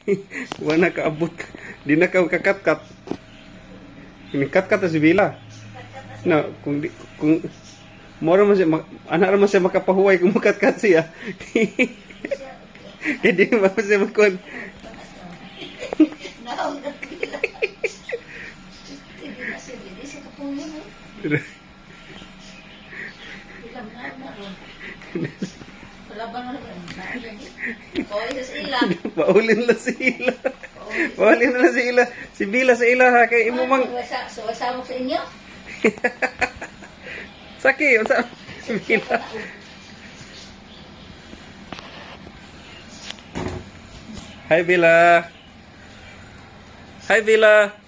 Wala kaabot. Di na ka kakat-kat. Ini kat-kat si Bila. Na, kung mora man siya, anak naman siya makapahuway kung makat-kat siya. Kaya di naman siya magkuhan. Paulin lang sila. Paulin lang sila. Si Bila sa ila ha. Kaya imo mang... Suwasama sa inyo? Saki, unsa Bila. Hi Bila. Hi Bila.